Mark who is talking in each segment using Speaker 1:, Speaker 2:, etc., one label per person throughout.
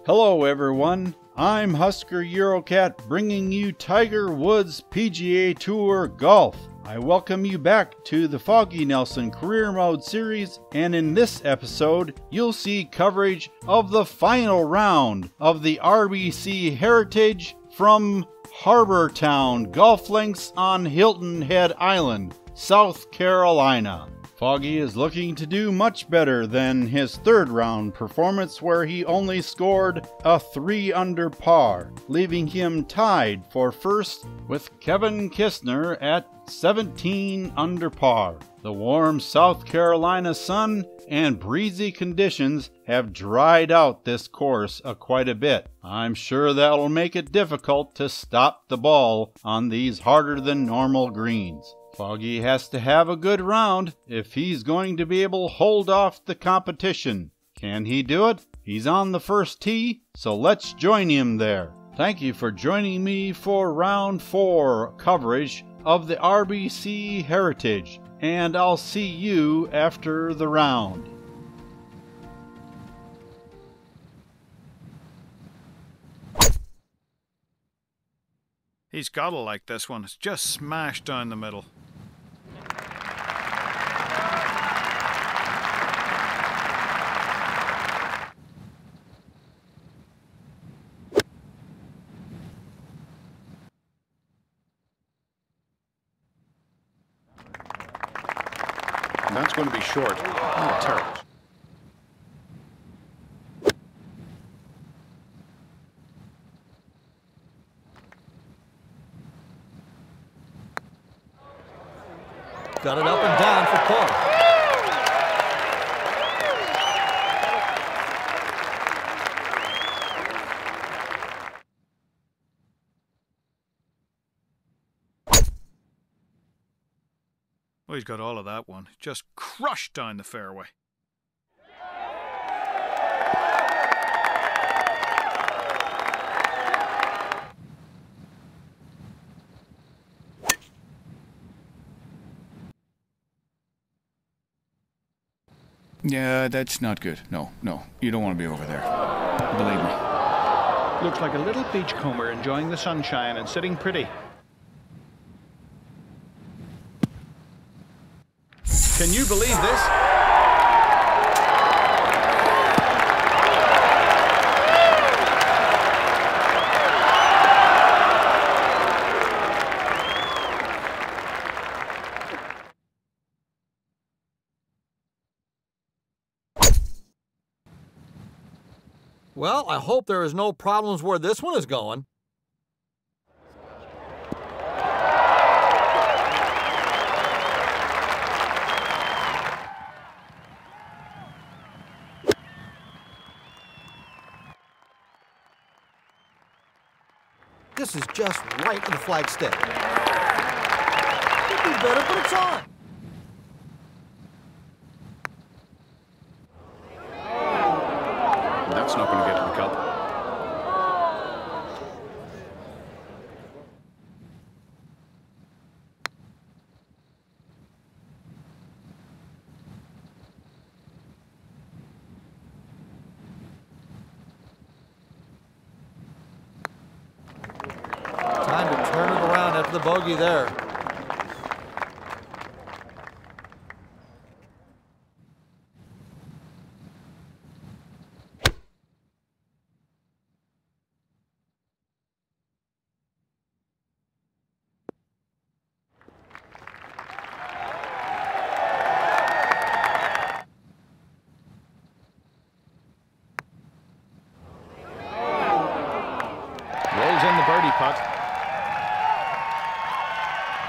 Speaker 1: Hello everyone, I'm Husker Eurocat bringing you Tiger Woods PGA Tour Golf. I welcome you back to the Foggy Nelson Career Mode series, and in this episode you'll see coverage of the final round of the RBC Heritage from Harbor Town Golf Links on Hilton Head Island, South Carolina. Foggy is looking to do much better than his third round performance, where he only scored a 3 under par, leaving him tied for first with Kevin Kisner at 17 under par. The warm South Carolina sun and breezy conditions have dried out this course quite a bit. I'm sure that'll make it difficult to stop the ball on these harder than normal greens. Foggy has to have a good round if he's going to be able to hold off the competition. Can he do it? He's on the first tee, so let's join him there. Thank you for joining me for round 4 coverage of the RBC Heritage, and I'll see you after the round.
Speaker 2: He's gotta like this one. It's just smashed down the middle.
Speaker 3: That's going to be short. Oh, terrible.
Speaker 4: Got it up and down for par.
Speaker 2: Oh, he's got all of that one. Just crushed down the fairway.
Speaker 3: Yeah, that's not good. No, you don't want to be over there. Believe me.
Speaker 5: Looks like a little beachcomber enjoying the sunshine and sitting pretty. Can you believe this?
Speaker 4: Well, I hope there is no problems where this one is going. This is just right to the flagstick. Could be better, but it's on.
Speaker 3: That's not going to get to the cup.
Speaker 4: Time to turn it around after the bogey there.
Speaker 5: Rolls in the birdie putt.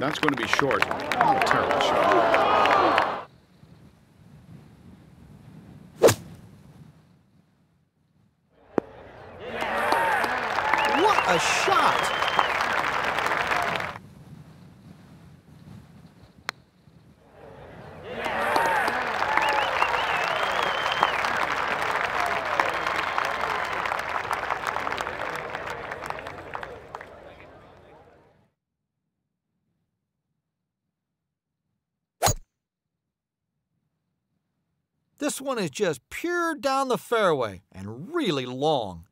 Speaker 5: That's going to be short. Oh, terrible shot.
Speaker 4: What a shot! This one is just pure down the fairway and really long.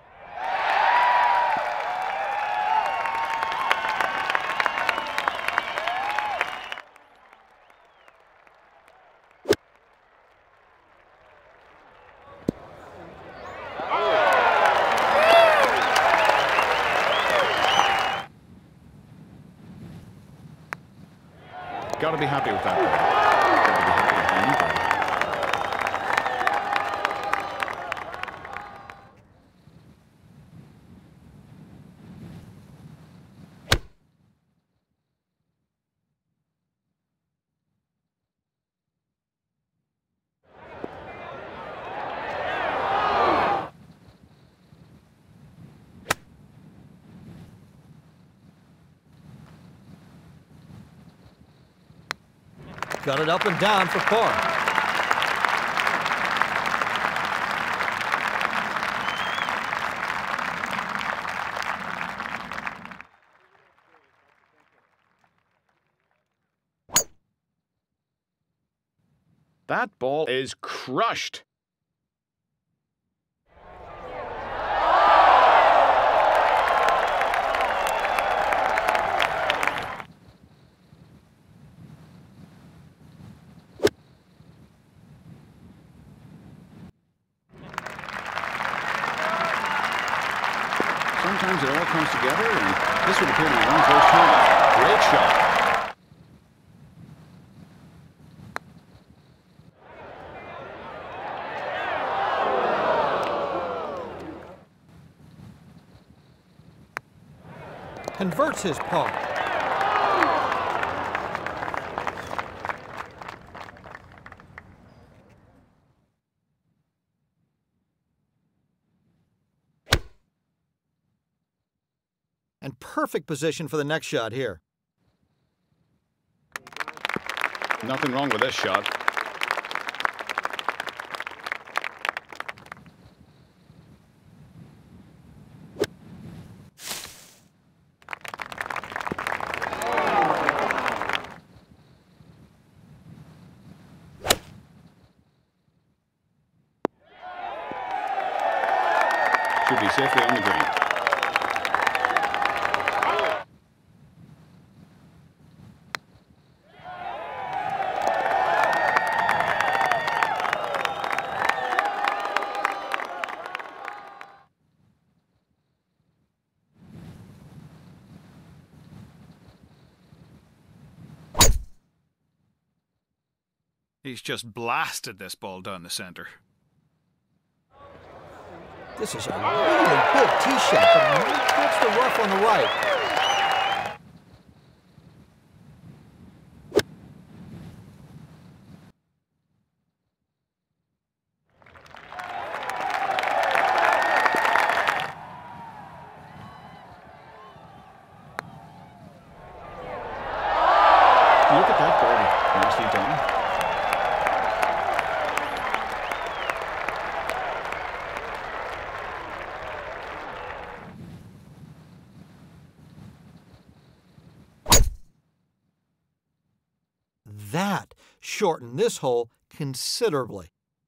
Speaker 5: Got to be happy with that. Got to be happy with that.
Speaker 4: Got it up and down for par.
Speaker 5: That ball is crushed. Sometimes it all comes together, and this would appear to be one of those times. Great shot.
Speaker 4: Converts his par. And perfect position for the next shot here.
Speaker 5: Nothing wrong with this shot. Should be safely on the green.
Speaker 2: He's just blasted this ball down the center.
Speaker 4: This is a really big tee shot, but right towards the rough on the right.
Speaker 5: Look at that birdie. Nicely done.
Speaker 4: That shortened this hole considerably.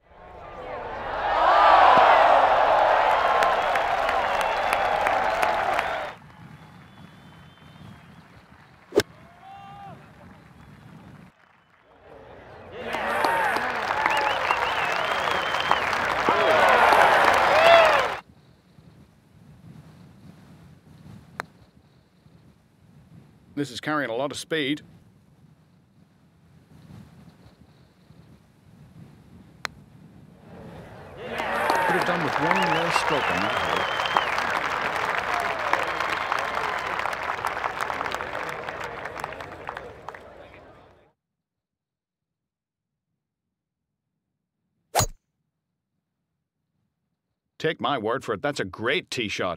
Speaker 5: This is carrying a lot of speed. Could have done with one less stroke on that hole. Take my word for it, that's a great tee shot.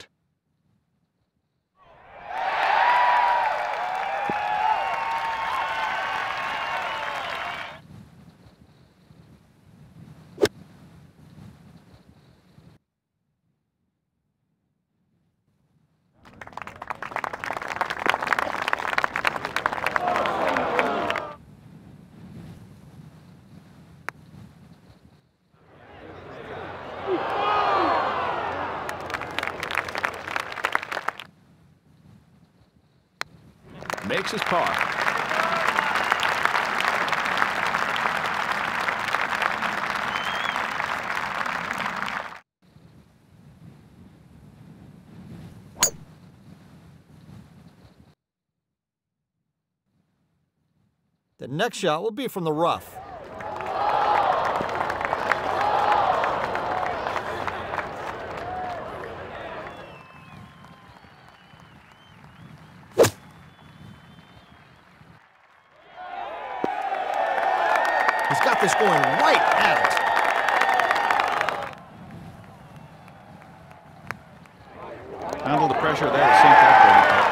Speaker 5: Makes his par.
Speaker 4: The next shot will be from the rough. He's got this going right at it.
Speaker 5: Handle the pressure there, sink that birdie putt.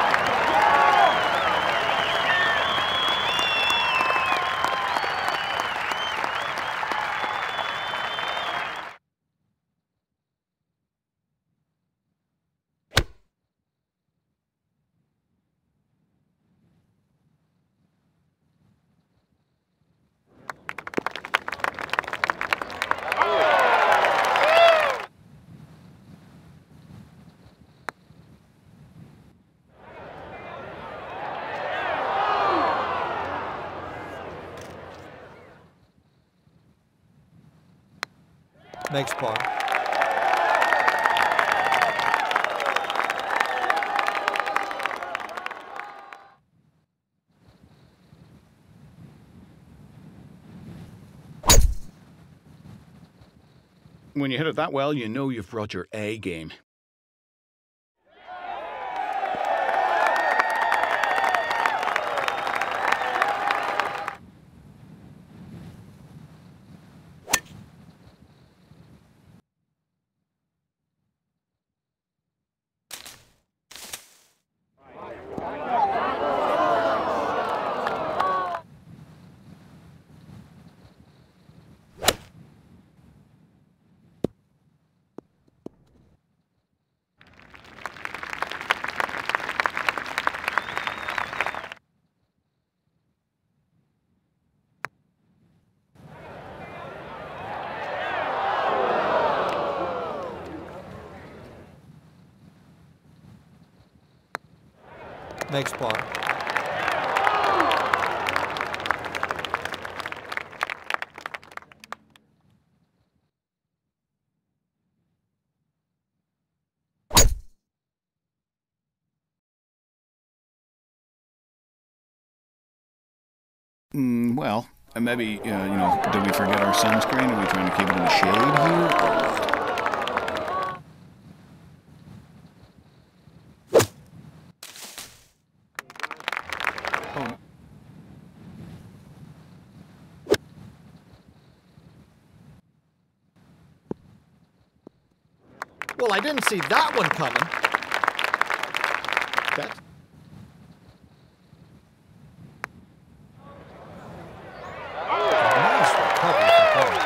Speaker 4: Makes par.
Speaker 5: When you hit it that well, you know you've brought your A game.
Speaker 4: Makes par.
Speaker 3: Well, maybe, you know, did we forget our sunscreen? Are we trying to keep it in the shade here? Oh.
Speaker 4: Well, I didn't see that one coming. That's nice recovery from Paul.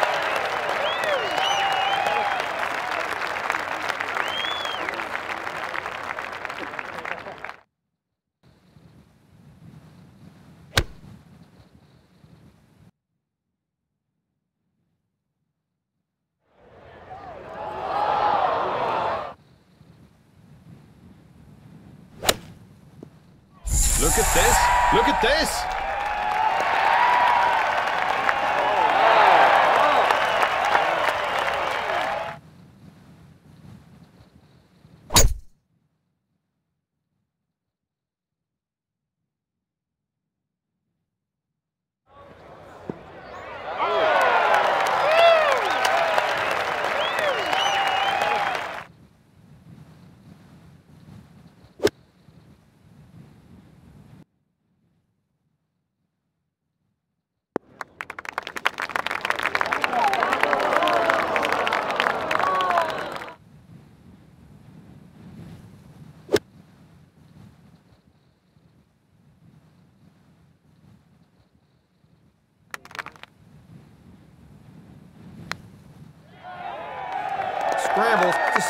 Speaker 5: Look at this! Look at this!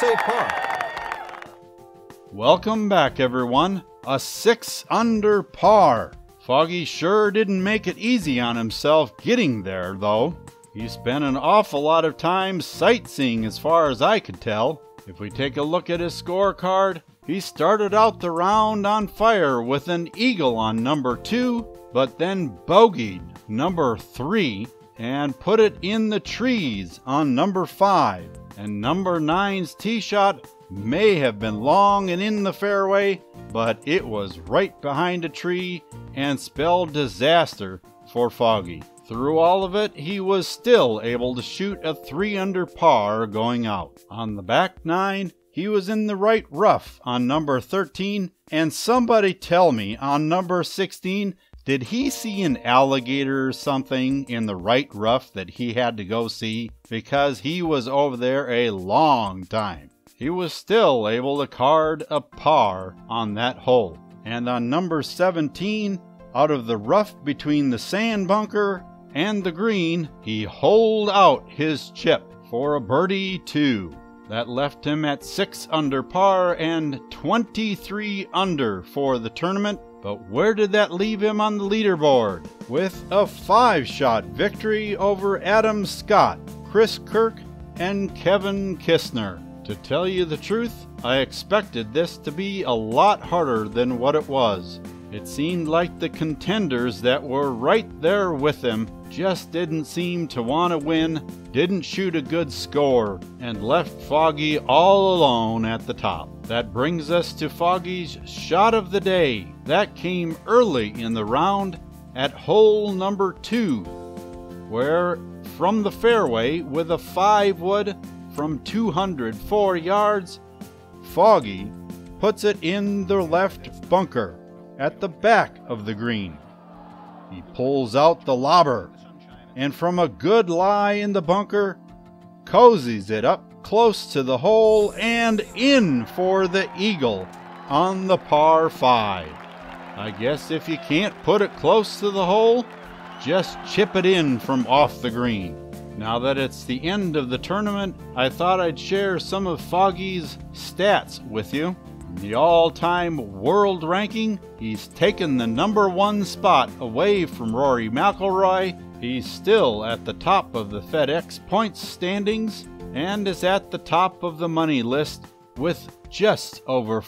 Speaker 4: safe par.
Speaker 1: Welcome back, everyone. A 6 under par. Foggy sure didn't make it easy on himself getting there, though. He spent an awful lot of time sightseeing as far as I could tell. If we take a look at his scorecard, he started out the round on fire with an eagle on number 2, but then bogeyed number 3 and put it in the trees on number 5. And number 9's tee shot may have been long and in the fairway, but it was right behind a tree and spelled disaster for Foggy. Through all of it, he was still able to shoot a 3 under par going out. On the back 9, he was in the right rough on number 13, and somebody tell me on number 16, did he see an alligator or something in the right rough that he had to go see? Because he was over there a long time. He was still able to card a par on that hole. And on number 17, out of the rough between the sand bunker and the green, he holed out his chip for a birdie 2. That left him at 6 under par and 23 under for the tournament. But where did that leave him on the leaderboard? With a 5-shot victory over Adam Scott, Chris Kirk, and Kevin Kistner. To tell you the truth, I expected this to be a lot harder than what it was. It seemed like the contenders that were right there with him just didn't seem to want to win, didn't shoot a good score, and left Foggy all alone at the top. That brings us to Foggy's shot of the day. That came early in the round at hole number 2, where from the fairway with a 5-wood from 204 yards, Foggy puts it in the left bunker at the back of the green. He pulls out the lobber, and from a good lie in the bunker, cozies it up close to the hole and in for the eagle on the par 5. I guess if you can't put it close to the hole, just chip it in from off the green. Now that it's the end of the tournament, I thought I'd share some of Foggy's stats with you. In the all-time world ranking, he's taken the number 1 spot away from Rory McIlroy. He's still at the top of the FedEx points standings and is at the top of the money list with just over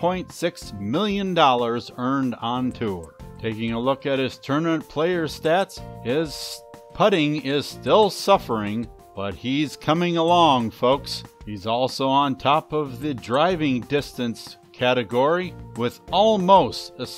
Speaker 1: $4.6 million earned on tour. Taking a look at his tournament player stats, his putting is still suffering, but he's coming along, folks. He's also on top of the driving distance category with almost a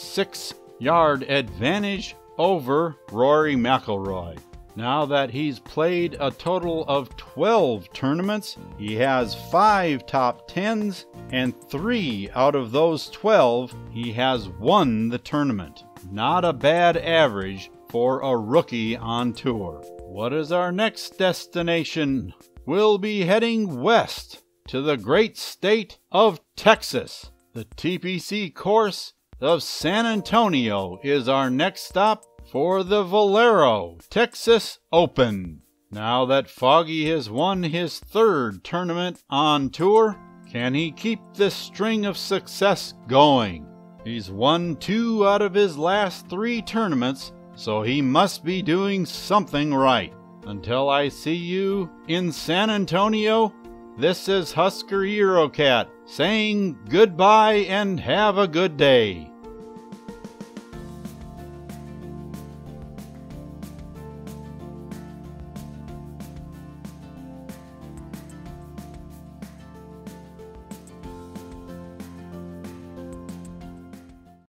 Speaker 1: 6-yard advantage over Rory McIlroy. Now that he's played a total of 12 tournaments, he has 5 top 10s, and 3 out of those 12 he has won the tournament. Not a bad average for a rookie on tour. What is our next destination? We'll be heading west to the great state of Texas. The TPC course of San Antonio is our next stop for the Valero Texas Open. Now that Foggy has won his 3rd tournament on tour, can he keep this string of success going? He's won 2 out of his last 3 tournaments, so he must be doing something right. Until I see you in San Antonio, this is Husker Eurocat saying goodbye and have a good day.